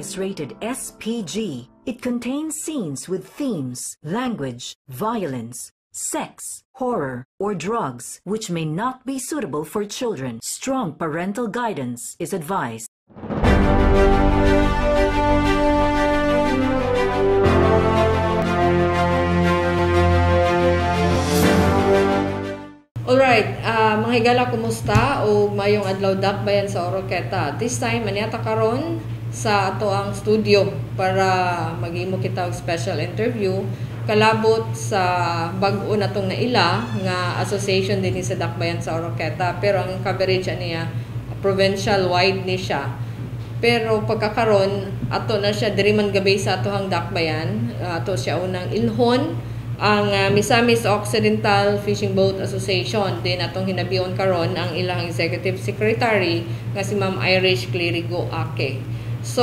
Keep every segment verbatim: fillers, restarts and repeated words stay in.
is rated S P G. It contains scenes with themes, language, violence, sex, horror, or drugs, which may not be suitable for children. Strong parental guidance is advised. Alright, uh, mga higala, kumusta? O mayong adlaw dakbayan sa Oroqueta. This time, maniata karon sa ato ang studio para mag-imo kita og special interview kalabot sa bag-o natong naila nga association din sa dakbayan sa Oroqueta, pero ang coverage niya provincial wide ni siya. Pero pagkakaron ato na siya diri man gabay sa atohang dakbayan, uh, ato siya unang ilhon ang uh, Misamis Occidental Fishing Boat Association. Din atong hinabion karon ang ilang executive secretary nga si Ma'am Irish Clerigo Ake. So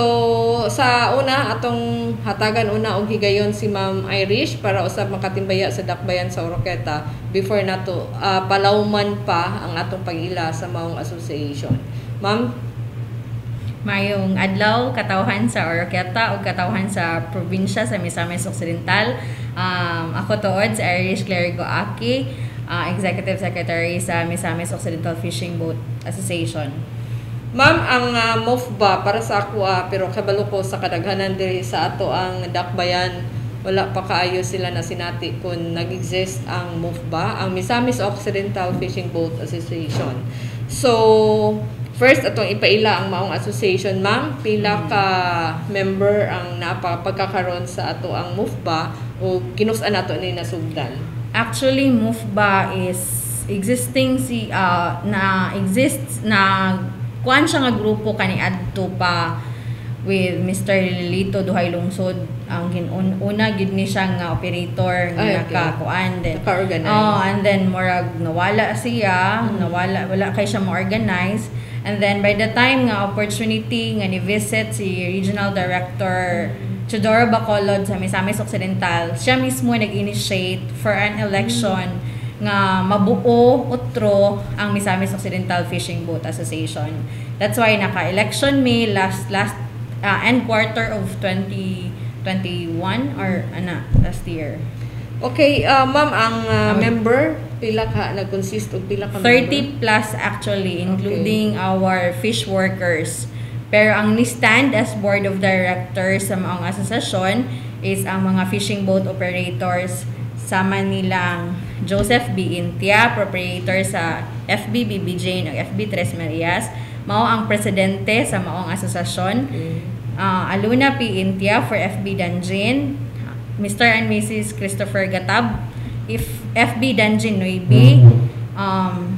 sa una atong hatagan una og higayon si Ma'am Irish para usab makatimbaya sa dakbayan sa Oroqueta before nato uh, palawman pa ang atong pag-ila sa maong association. Ma'am, mayong adlaw katawhan sa Oroqueta o katawhan sa probinsya sa Misamis Occidental. Um, ako tuod si Irish Clerigo Ake, uh, Executive Secretary sa Misamis Occidental Fishing Boat Association. Ma'am, ang uh, M O F B A para sa ako uh, pero kabalo ko sa kadaghanan diri sa ato ang dakbayan, wala pa kaayo sila na sinati kung nag-exist ang M O F B A, ang Misamis Occidental Fishing Boat Association. So first, atong ipaila ang maong association, ma'am. Pila ka member ang napapagkakaroon sa ato ang M O F B A o kinus-an nato ni nasugdan? Actually, M O F B A is existing si uh, na exists na kuan siya nga grupo kani adto pa with Mister Lito Duhay Lungsod. Ang ginun una gid ni siya nga operator nga okay. nakakuan din. Naka-organize. Oh, and then murag nawala siya, mm-hmm. nawala wala kay siya mo-organize. And then by the time nga opportunity nga ni-visit si Regional Director Chodoro Bacolod sa Misamis Occidental, siya mismo nag-initiate for an election nga mabuo utro ang Misamis Occidental Fishing Boat Association. That's why naka-election May last last uh, end quarter of twenty twenty-one or ana last year. Okay, uh, ma'am, ang uh, member pila ka nag-consist og pila ka thirty member? plus actually, including okay. our fish workers. Pero ang ni-stand as board of directors sa maong asosasyon is ang mga fishing boat operators, sama nilang Joseph B. Intia, proprietor sa F B B B J ng F B Tres Marias, mao ang presidente sa maong asosasyon. Okay. Uh, Aluna P. Intia for F B Danjin, Mister and Missus Christopher Gatab, if F B Danjin Nuibi, um,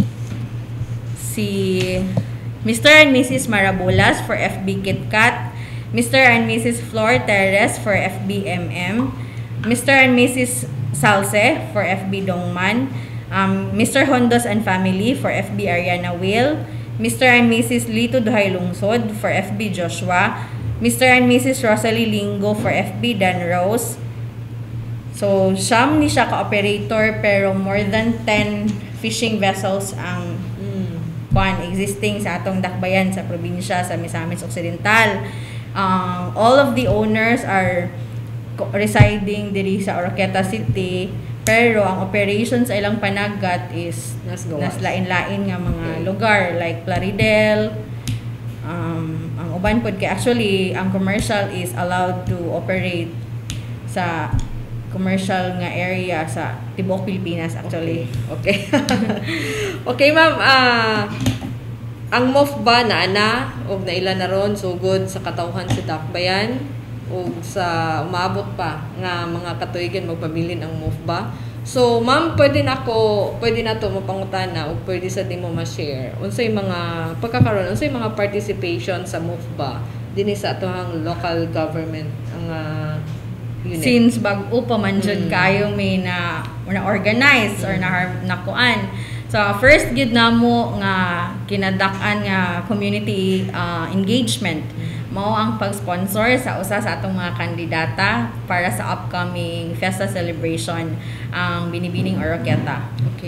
si Mister and Missus Marabulas for F B KitKat, Mister and Missus Flor Teres for F B M M, Mister and Missus Salse for F B Dongman, um, Mister Hondos and Family for F B Ariana Will, Mister and Missus Lito Duhay Lungsod for F B Joshua, Mister and Missus Rosalie Lingo for F B Dan Rose. So, siyam ni siya ka-operator pero more than ten fishing vessels ang mm, kwan, existing sa atong dakbayan sa probinsya sa Misamis Occidental. Um, all of the owners are residing diri sa Oroqueta City, pero ang operations sa ilang panagat is nas lain-lain nga mga okay. lugar like Plaridel. Um, ang uban pod kay actually ang commercial is allowed to operate sa commercial nga area sa tibuok Pilipinas actually. Okay. Okay, okay ma'am, uh, ang M O F B A na ana og naila na ron sugod sa katawhan sa dakbayan o sa umabot pa nga mga katuigan magpabilin ang M O F B A. So, ma'am, pwede na ako, pwede na to mapangutana o pwede sa di mo ma-share. Unsay mga pagkakaroon, unsay mga participation sa M O F B A dinhi sa atohang local government ang uh, unit. Since bag-o pa man jud mm. kayo may na na organize mm. or na nakuan. So, first gid namo nga kinadak-an nga community uh, engagement. Mm. Mao ang pag-sponsor sa usa sa atong mga kandidata para sa upcoming Fiesta celebration ang Binibining Oroqueta. Okay.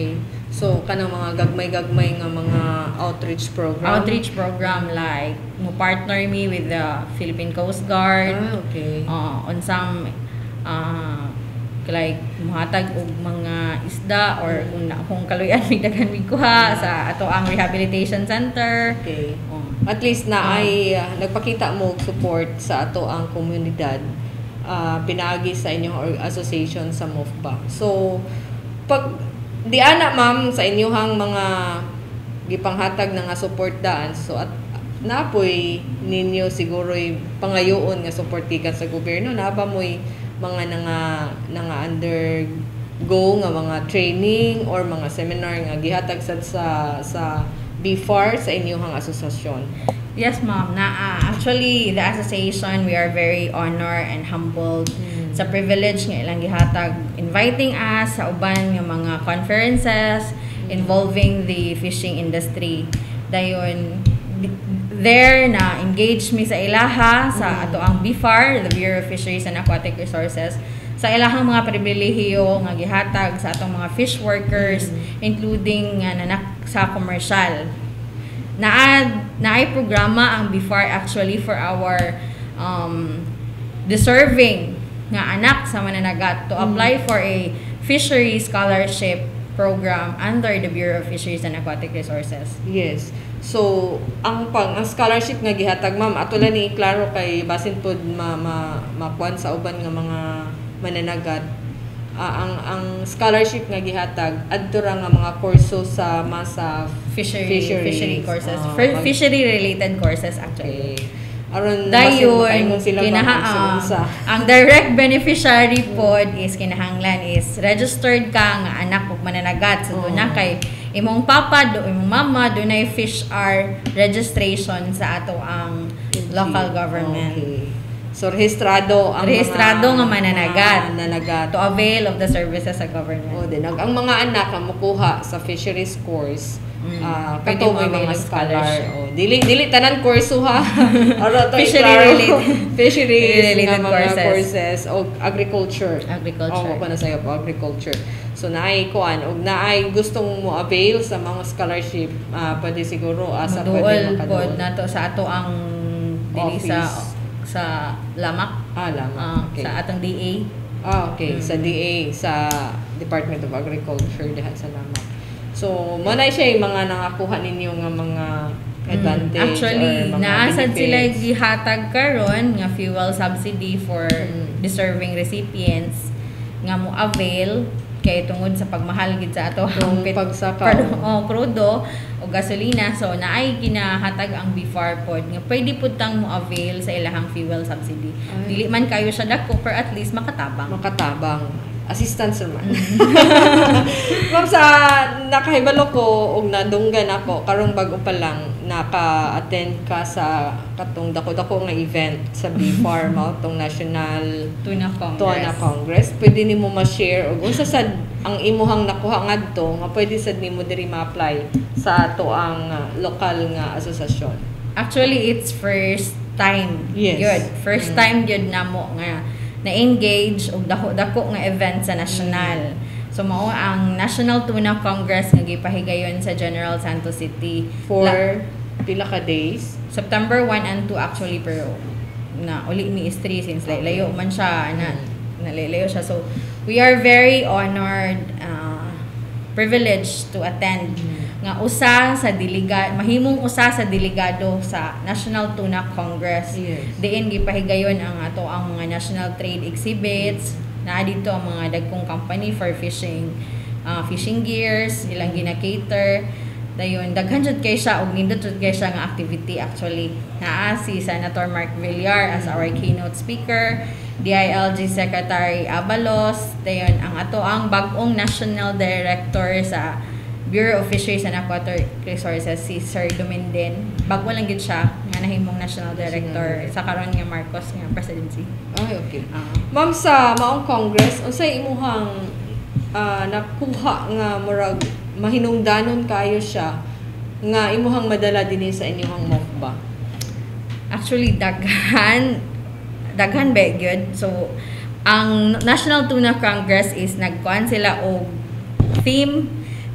So kanang mga gagmay-gagmay nga mga outreach program. Outreach program like mo partner me with the Philippine Coast Guard. Ah, okay. Uh, on some uh, like muhatag og mga isda or kung, na, kung kaluyan may daghan mi kuha sa ato ang rehabilitation center. Okay. Oh. At least na ay uh, nagpakita mo og support sa ato ang komunidad uh, pinaagi sa inyong association sa M O F B A. So pag di ana ma'am sa inyong mga gipanghatag na nga support daan, so at napoy ninyo siguro pangayoon nga support gikan sa gobyerno, na ba mo'y mga nga nga undergo nga mga training or mga seminar nga gihatag sad sa sa B F A R sa inyong asosasyon? Yes, ma'am. Na uh, actually the association, we are very honored and humbled mm. sa privilege nga ilang gihatag inviting us sa uban nga mga conferences mm. involving the fishing industry. Dayon there na engage mi sa ilaha sa mm. ato ang B F A R, the Bureau of Fisheries and Aquatic Resources, sa ilahang mga pribilehiyo nga gihatag sa atong mga fish workers mm. including nga nanak sa commercial. Naa naay programa ang B F A R actually for our um, deserving nga anak sa mananagat to apply mm. for a fishery scholarship program under the Bureau of Fisheries and Aquatic Resources. Yes. So, ang pang ang scholarship nga gihatag ma'am, ato lang ni klaro kay basin pod ma, ma makuan sa uban nga mga mananagat. Uh, ang ang scholarship nga gihatag adto ra nga mga kurso sa masa fishery fisheries. fishery courses, Uh, For, fishery related courses actually. Okay. Aron dayon sila kinaha uh, ang direct beneficiary pod is kinahanglan is registered ka nga anak ug mananagat so oh. na kay imong papa do imong mama dunay fish R registration sa ato ang local government. Okay. So rehistrado ang rehistrado mga, nga mananagat mga nanagat to avail of the services sa government. O din ang mga anak nga mokuha sa fisheries course Mm. Uh, Pwede kato mo may mga avail scholar. scholarship. Oh, dili dili tanan kurso ha. Fishery related fishery related mga courses. courses o agriculture. Agriculture. Oh, pa na sayo po agriculture. So naay kuan og naay gustong mo avail sa mga scholarship, uh, pwede siguro asa pwede makadol pod nato sa ato ang dili sa sa lamak. Ah, lamak. Uh, okay. Sa atong D A. Ah, okay. Mm. Sa D A, sa Department of Agriculture diha sa lamak. So, mo na siya yung mga nakakuha ninyo nga mga advantage actually, or mga naasad benefits. sila gihatag karon nga fuel subsidy for Mm. deserving recipients nga mo avail kay tungod sa pagmahal gid sa ato Yung pit- pagsakaw. pro- oh, crudo o gasolina, so naay ginahatag ang B F A R pod nga pwede pud tang mo avail sa ilahang fuel subsidy. Ay. Dili man kayo siya dako pero at least makatabang. Makatabang. Assistance naman. Ma'am, sa nakahibalo ko og nadunggan ako karong bago pa lang naka-attend ka sa katong dako-dako nga event sa B F A R mao tong National Tuna Congress. Tuna Congress. Pwede nimo ma-share og unsa sad ang imuhang nakuha ngadto nga pwede sad nimo diri ma-apply sa ato ang uh, lokal nga asosasyon. Actually, it's first time. Yes. Yun. First Mm. time yun na mo nga na-engage og dako-dako nga event sa national. So mao ang National Tuna Congress nga gipahigayon sa General Santos City For La- pila ka days? September one and two actually, pero na uli ni is three since okay. layo man siya na nalilayo siya. So we are very honored, uh, privileged to attend mm. nga usa sa delegado, mahimong usa sa delegado sa National Tuna Congress. Yes. Diin gipahigayon ang ato ang mga national trade exhibits, na dito ang mga dagkong company for fishing, uh, fishing gears, ilang gina-cater. Dayon daghan jud kay siya og nindot jud kay siya nga activity actually. Naa si Senator Mark Villar as our keynote speaker, D I L G Secretary Abalos, dayon ang ato ang bag-ong National Director sa Bureau of Fisheries and Aquatic Resources, si Sir Dumenden. Bago lang gid siya nga nahimong National Director sa karon nga Marcos nga presidency. Ay, okay. Uh, Ma'am, sa maong Congress, unsay imuhang uh, nakuha nga murag mahinungdanon kayo siya nga imuhang madala dinhi sa inyong M O F B A? Actually, daghan daghan ba gyud. So ang National Tuna Congress is nagkuan sila og theme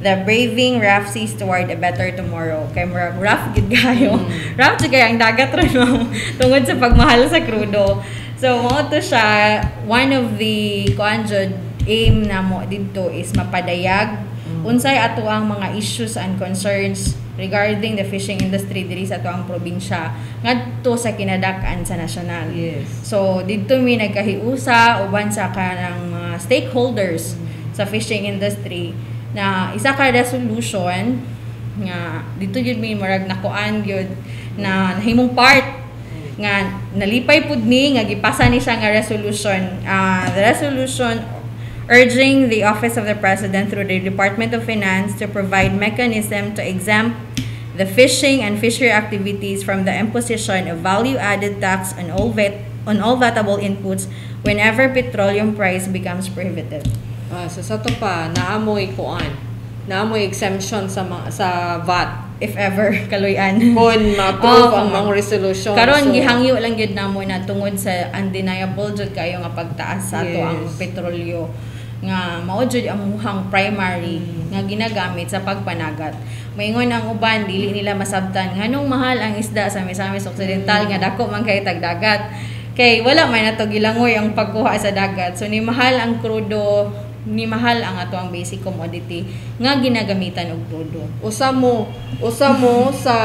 the braving rough seas toward a better tomorrow. Kay murag rough gid kayo. Mm. Rough jud kay ang dagat ron mo tungod sa pagmahal sa krudo. So mo to siya, one of the kuan jud aim na mo dito is mapadayag mm. unsay ato ang mga issues and concerns regarding the fishing industry diri sa ato ang probinsya ngadto sa kinadak-an sa nasyonal. Yes. So dito mi nagkahiusa uban sa kanang mga stakeholders mm. sa fishing industry na isa ka resolution nga dito yun mi marag nakuan yun na nahimong part nga nalipay pud ni nga gipasa ni siya nga resolution. Uh, the resolution urging the Office of the President through the Department of Finance to provide mechanism to exempt the fishing and fishery activities from the imposition of value-added tax on all vet on all vatable inputs whenever petroleum price becomes prohibitive. Ah, so sa to pa naamoy kuan. Naamoy exemption sa ma- sa V A T if ever kaluyan. Kung ma-approve oh, ang mga resolution. Karon so, gihangyo lang gyud namo na tungod sa undeniable jud kayo nga pagtaas sa ato yes. ang petrolyo nga mao jud ang muhang primary mm. nga ginagamit sa pagpanagat. Moingon ang uban dili nila masabtan nganong mahal ang isda sa Misamis Occidental mm. nga dako man kay tagdagat. Kay wala man nato gilangoy ang pagkuha sa dagat. So ni mahal ang krudo, ni mahal ang ato ang basic commodity nga ginagamitan og krudo. Usa mo, usa mo sa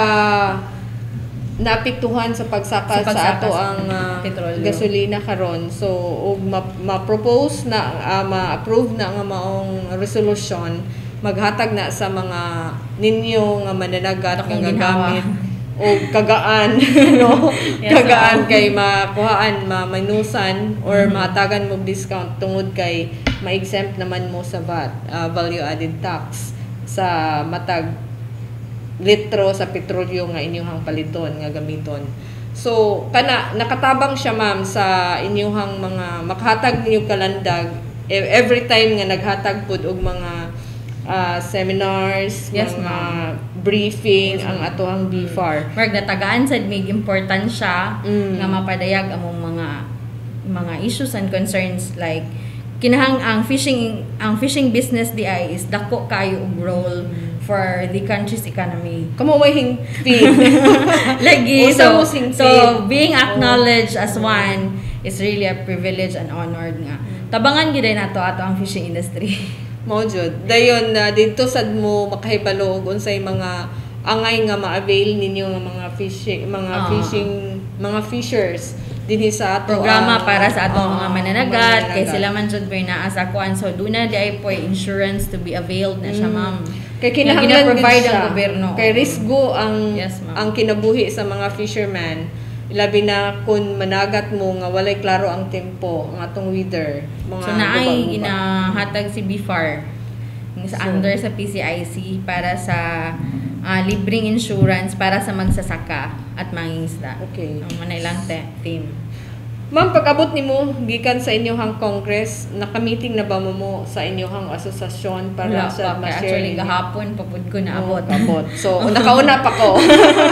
napiktuhan sa pagsaka, sa, sa ato ang uh, gasolina karon. So og ma-propose ma na uh, ma-approve na nga maong resolution maghatag na sa mga ninyo nga mananagat nga gagamit o kagaan no yes, kagaan so, kay makuhaan mamanusan or mm-hmm. mahatagan mo discount tungod kay ma-exempt naman mo sa V A T, uh, value added tax sa matag litro sa petrolyo nga inyong paliton nga gamiton. So kana nakatabang siya ma'am sa inyong mga makahatag ninyo kalandag every time nga naghatag pud og mga uh, seminars, yes, mga briefing yes, ang ato ang B F A R. Marg natagaan sad mig importansya mm. nga mapadayag among mga mga issues and concerns like kinahang ang fishing ang fishing business di ay is dako kayo og role mm. for the country's economy. Kamo way hingpin. Lagi so so being acknowledged oh. as one is really a privilege and honored nga. Tabangan gyud nato ato ang fishing industry. Mao jud. Dayon na uh, dito sad mo makahibalo og unsay mga angay nga ma-avail ninyo nga mga fishing mga uh. fishing mga fishers dinhi sa ato programa uh, para sa atong uh, mga mananagat kay sila man jud may naa sa kuan so duna di ay po insurance to be availed na siya ma'am. Kay kinahanglan provide ang gobyerno. Kay risgo ang yes, ang kinabuhi sa mga fisherman labi na kung managat mo nga walay klaro ang tempo ang atong weather mga so naay ginahatag si B F A R sa so, under sa P C I C para sa uh, libreng insurance para sa magsasaka at mangingisda. Okay. Ang manailang te- team. Ma'am, pag-abot nimo gikan sa inyong Congress, naka-meeting na ba mo mo sa inyong asosasyon para wala sa pa, ma-share? Actually, gahapon papud ko na abot. Oh, abot. So, nakauna pa ko.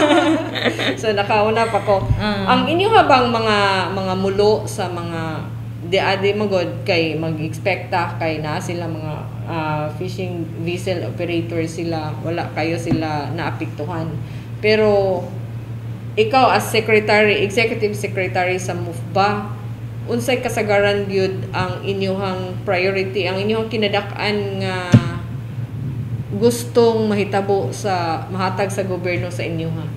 so, nakauna pa ko. Uh, ang inyo habang mga mga mulo sa mga di adi magod kay mag-expecta kay na sila mga uh, fishing vessel operator sila, wala kayo sila naapektuhan. Pero ikaw as secretary, executive secretary sa M U F B A, unsay kasagaran gyud ang inyong priority, ang inyong kinadak-an nga gustong mahitabo sa mahatag sa gobyerno sa inyo ha?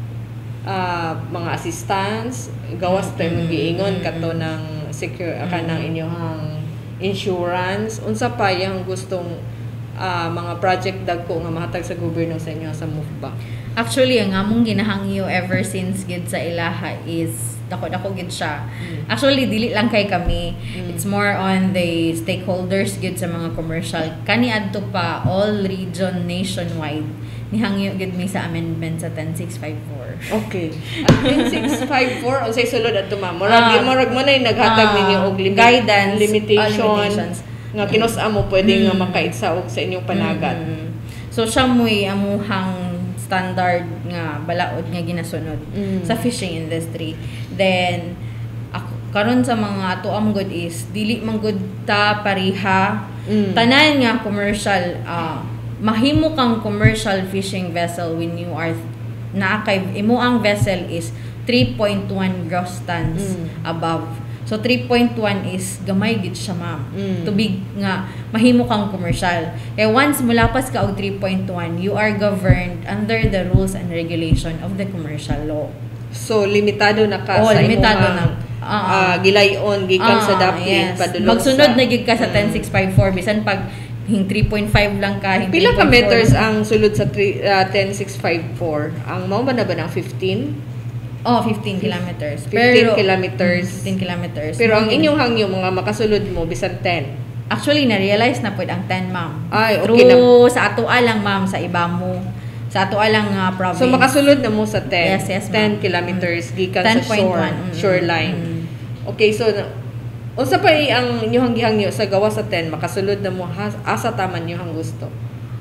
Uh, mga assistance, gawas tayo mag-iingon kato ng secure kanang inyong insurance, unsa pa yang gustong uh, mga project dagko nga mahatag sa gobyerno sa inyo sa M U F B A? Actually, ang among ginahangyo ever since gid sa ilaha is dako-dako gid siya. Mm. Actually, dili lang kay kami. Mm. It's more on the stakeholders gid sa mga commercial. Kani adto pa all region nationwide. Nihangyo gid mi sa amendment sa ten six five four. Okay. At ten six five four unsay sulod adto ma'am? Murag uh, murag mo nay naghatag uh, ninyo og limit, guidance, limitation, uh, limitations nga kinus amo pwede mm. nga makaigsaog sa inyong panagat. Mm-hmm. So siya mo'y amuhang standard nga balaod nga ginasunod mm. sa fishing industry. Then ako karon sa mga tuam good is dili man gud ta pariha mm. tanan nga commercial uh, mahimo kang commercial fishing vessel when you are na kay imo ang vessel is three point one gross tons Mm. above. So three point one is gamay gid siya, ma'am. Mm. Tubig nga mahimo kang commercial. Kaya once mulapas ka og three point one, you are governed under the rules and regulation of the commercial law. So limitado na ka Oh, sa limitado imong na. Ah, ah, gilayon gikan sa Ah, dapit yes. padulong Magsunod sa- na gid ka sa Mm. ten six five four bisan pag hing three point five lang ka, hing Pila ka three point four. meters ang sulod sa three- ah, ten six five four? Ang mao ba na ba ng fifteen? Oh, fifteen kilometers. fifteen Pero, kilometers. Mm, fifteen kilometers. Pero ang inyong hangyo mga makasulod mo bisan ten. Actually, na-realize na po ang ten, ma'am. Ay, okay Through sa atoa lang, ma'am, sa iba mo. Sa atoa lang nga province. So makasulod na mo sa ten. Yes, yes, ten ma'am. kilometers gikan ten sa point shore, one, mm, shoreline. mm. Okay, so na- unsa pa i ang inyong gihangyo sa gawa sa ten makasulod na mo has, asa taman inyong gusto.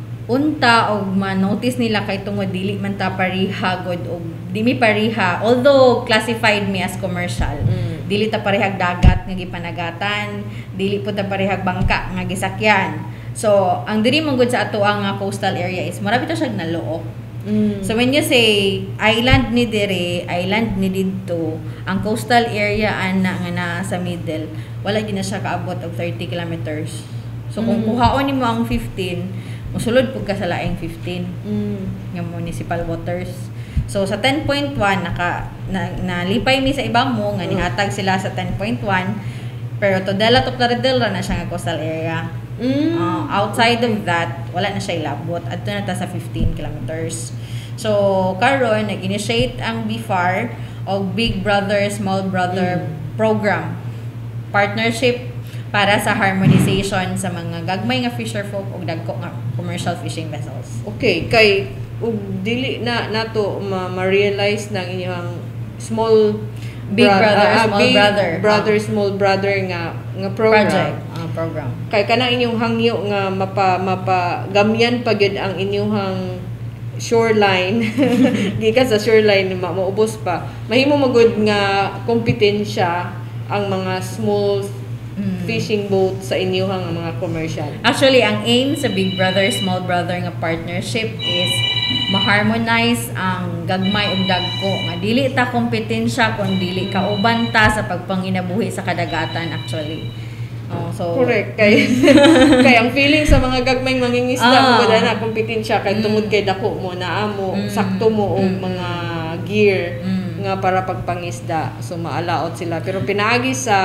Unta og ma-notice nila kay tungod dili man ta pariha god og di mi pariha, although classified me as commercial. Mm. Dili ta parihag dagat nga gipanagatan, dili po ta parihag bangka nga gisakyan. So ang diri man gud sa ato ang coastal area is mura bitaw siya naloo. Mm. So when you say island ni dire, island ni didto, ang coastal area ana nga na sa middle, wala gid na siya kaabot og thirty kilometers. So kung Mm. kuhaon nimo ang fifteen, mosulod pud ka sa laing fifteen Mm. nga municipal waters. So sa ten point one naka na, nalipay mi sa iba mo nga nihatag sila sa ten point one, pero to Dela to Plaridel na siya nga coastal area. Mm. Uh, outside of that, wala na siya ilabot. Adto na ta sa fifteen kilometers. So, karon nag-initiate ang B F A R o Big Brother, Small Brother Mm. program. Partnership para sa harmonization sa mga gagmay nga fisher folk o dagko nga commercial fishing vessels. Okay, kay ug dili na nato ma- ma-realize ng inyong small Big bra- brother, ah, small big brother. brother, Ah. small brother nga nga program. Project, uh, program. Kay kanang inyong hangyo nga mapa mapa gamyan pa gyud ang inyong shoreline gikan sa shoreline ma maubos pa mahimo magud nga kompetensya ang mga small Mm. fishing boat sa inyong mga commercial. Actually, ang aim sa Big Brother, Small Brother nga partnership is ma-harmonize ang gagmay ug dagko nga dili ta kompetensya kun dili kauban ta sa pagpanginabuhi sa kadagatan actually. Oh, so Correct. Kay kay ang feeling sa mga gagmayng mangingisda Ah. mo na kompetensya kay Mm. tungod kay dako mo naa mo Mm. sakto mo og Mm. mga gear Mm. nga para pagpangisda. So maalaot sila pero pinaagi sa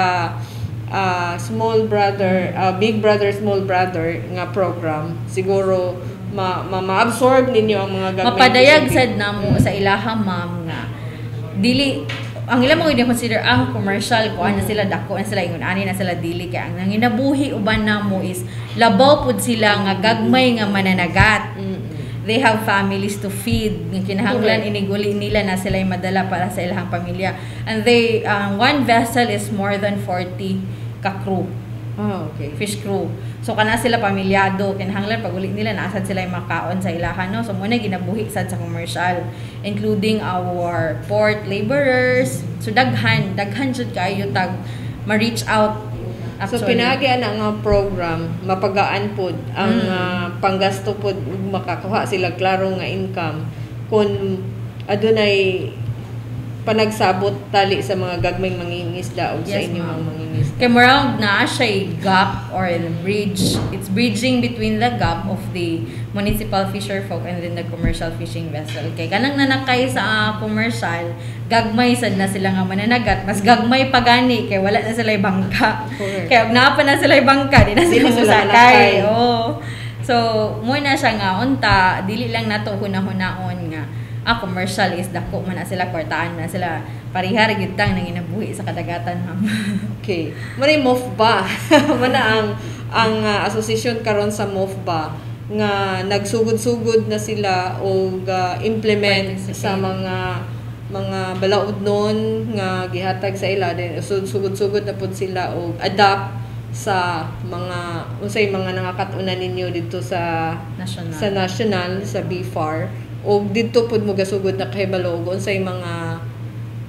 ah, small brother, ah, big brother, small brother nga program siguro ma ma- ma-absorb ninyo ang mga gagmay mapadayag fishing. sad namo sa ilaha, ma'am, nga dili ang ila mo gid consider ang commercial ko ana sila dako na sila ingon ani na sila dili kay ang nanginabuhi uban namo is labaw pud sila nga gagmay nga mananagat. Mm-mm. They have families to feed nga kinahanglan Correct. iniguli nila na sila madala para sa ilang pamilya, and they um, one vessel is more than forty ka crew, Ah, okay. fish crew. So kana sila pamilyado, kinahanglan pag uli nila naasad sila yung makaon sa ilahan, no? So muna ginabuhi sad sa commercial, including our port laborers. So daghan, daghan jud kayo tag ma-reach out. So Actually. pinagi ana nga program mapagaan pod ang Mm. ah, panggasto pod ug makakuha sila klaro nga income kun adunay panagsabot tali sa mga gagmayng mangingisda o sa Yes, inyong ma'am. mga mangingisda. Kaya marang na siya gap or the bridge. It's bridging between the gap of the municipal fisher folk and then the commercial fishing vessel. Kaya kanang nanakay sa uh, commercial, gagmay sad na sila nga mananagat. Mas gagmay pa gani kaya wala na sila bangka. Correct. Kaya napa na sila bangka, di na Di sila na sila musakay. nanakay. Oo. So, mo na siya nga unta, dili lang nato hunahunahon nga ah, commercial is dako man na sila, kwartaan na sila, parihar gitang nang inabuhi sa kadagatan, ma'am. Okay. Muna yung MOFBA. Muna ang ang ah, asosasyon karon sa MOFBA nga nagsugod-sugod na sila o implement Participate. sa mga mga balaod nun nga gihatag sa ila din sugod-sugod na pud sila o adapt sa mga unsay mga nangakatuna ninyo dito sa National. sa national sa B F A R o dito pud mo gasugod na kahibalo og unsay mga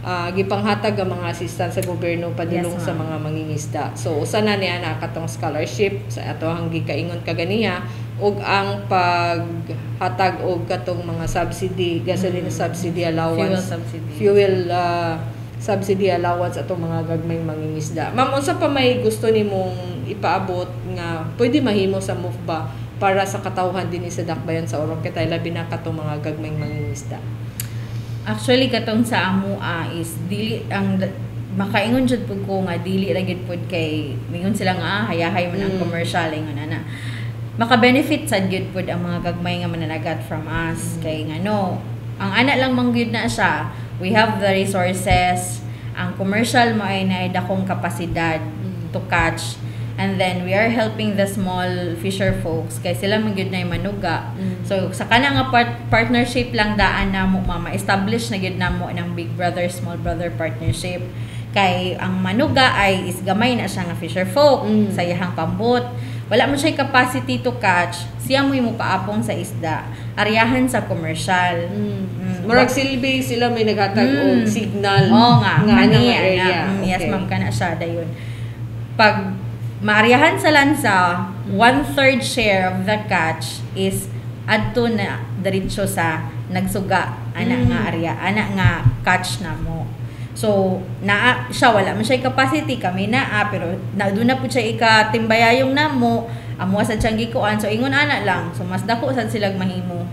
uh, gipanghatag ang mga assistant sa gobyerno padulong Yes, sa ma'am. mga mangingisda. So usa na niya na katong scholarship sa atohang gikaingon kaganiya ug ang paghatag og katong mga subsidy, gasoline Mm. subsidy allowance, Fuel subsidy. fuel uh, subsidy allowance atong mga gagmay mangingisda. Ma'am, unsa pa may gusto nimong ipaabot nga pwede mahimo sa move ba para sa katawhan dinhi sa dakbayan sa Oroqueta labi na katong mga gagmay mangingisda? Actually katong sa amo ah, is dili ang d- makaingon jud pud ko nga dili ra gid pud kay mingon sila nga ah, hayahay man ang Mm. commercial ingon ana. Maka-benefit sad gyud pud ang mga gagmay nga mananagat from us kay ngano ang ana lang man gyud na siya. We have the resources. Ang commercial mo ay naay dakong kapasidad to catch. And then we are helping the small fisher folks kay sila man gyud na manuga. Mm. So sa kana nga part- partnership lang daan na mo mama establish na gyud namo ng Big Brother Small Brother partnership. Kay ang manuga ay is gamay na siya nga fisher folk Mm. sa iyahang pambot. Wala mo siya capacity to catch. Siya mo mo paapong sa isda. Aryahan sa commercial. Mm. Murag silbi sila may naghatag Mm. og signal Oo nga, nga kani, ana nga ana. area. Mm, Yes, Okay. ma'am, kana siya dayon. Pag maaryahan sa lansa, one-third share of the catch is adto na diretso sa nagsuga ana Mm. nga area, ana nga catch na mo. So, naa siya wala man siya capacity kami naa pero na doon na pud siya ikatimbayayong namo, amo sa siyang gikuan. So ingon ana lang. So mas dako sad silang mahimo.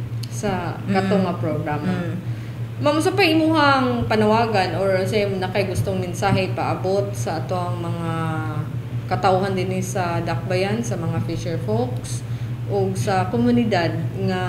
Sa katong nga programa. Mm. Ma'am, sa pa imuhang panawagan or sa na kay gustong mensahe paabot sa atong mga katawhan dinhi sa dakbayan sa mga fisher folks o sa komunidad nga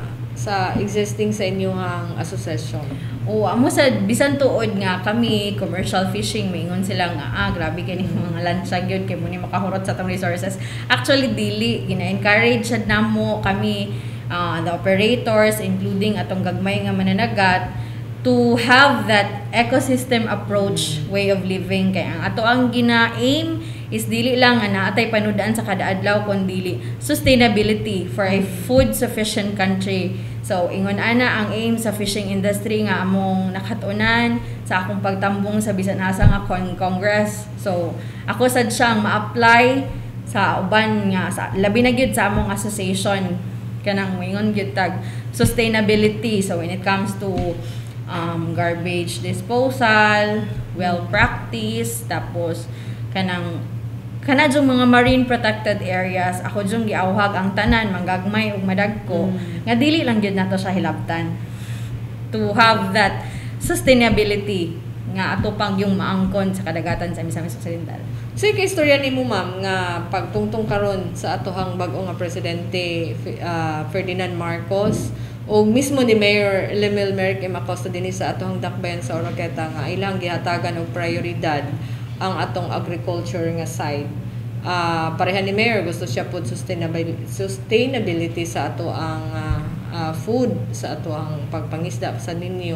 sa existing sa inyong asosasyon. O amo sa bisan tuod nga kami commercial fishing maingon sila nga ah grabe kani mga lansa gyud kay mo ni makahurot sa tong resources. Actually dili gina-encourage sad namo kami uh, the operators including atong gagmay nga mananagat to have that ecosystem approach way of living kay ang ato ang gina-aim is dili lang nga naatay panudaan sa kada adlaw kun dili sustainability for a food sufficient country. So ingon ana ang aim sa fishing industry nga among nakatunan sa akong pagtambong sa bisan asa nga con- Congress. So ako sad siyang ma-apply sa uban nga sa labi na gyud sa among association kanang moingon gyud tag sustainability. So when it comes to um, garbage disposal, well practice, tapos kanang kana jung mga marine protected areas ako jung giawhag ang tanan manggagmay ug madagko Mm. nga dili lang gyud nato siya hilabtan to have that sustainability nga ato pang yung maangkon sa kadagatan sa Misamis Occidental. So kay istorya nimo ma'am nga pagtungtong karon sa atohang bag-o nga presidente uh, Ferdinand Marcos o mismo ni Mayor Lemil Merrick M. Acosta dinhi sa atohang dakbayan sa Oroqueta nga ilang gihatagan og prioridad ang atong agriculture nga side. Uh, pareha ni Mayor gusto siya pud sustainability sustainability sa ato ang uh, uh, food sa ato ang pagpangisda sa ninyo.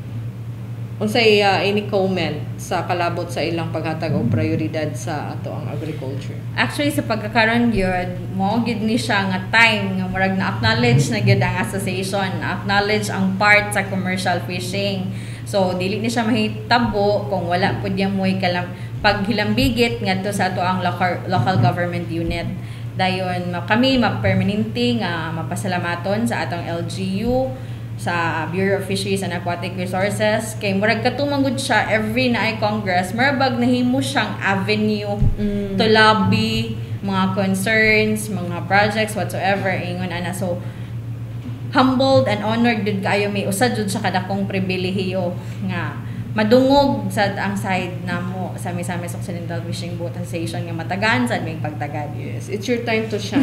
Unsay uh, any comment sa kalabot sa ilang paghatag og prioridad sa ato ang agriculture? Actually sa pagkakaroon gyud mo gid ni siya nga time nga murag na acknowledge na gyud ang association, acknowledge ang part sa commercial fishing. So dili ni siya mahitabo kung wala pud yang moy kalam paghilambigit ngadto sa ato ang local, local government unit. Dayon ma- kami ma-permanente nga mapasalamaton sa atong L G U sa Bureau of Fisheries and Aquatic Resources kay murag katumanggod siya every na ay Congress marabag nahimo siyang avenue Mm. to lobby mga concerns, mga projects whatsoever ingon ana. So humbled and honored jud kayo may usad jud sa kadakong pribilehiyo nga madungog sad ang side namo sa Misamis Occidental Fishing Boat Association nga matagaan sad may pagtagad. Yes, it's your time to shine.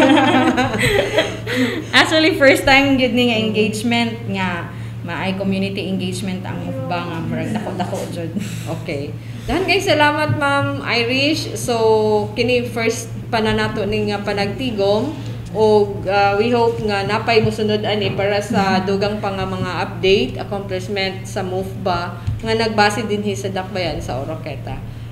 Actually first time gyud ni nga engagement nga maay community engagement ang mufba nga murag dako-dako jud. Okay. Dahan kay salamat Ma'am Irish. So kini first pananato ning nga panagtigom og uh, we hope nga napay mosunod ani para sa dugang pa nga mga update accomplishment sa M O F B A nga nagbase dinhi sa dakbayan sa Oroqueta.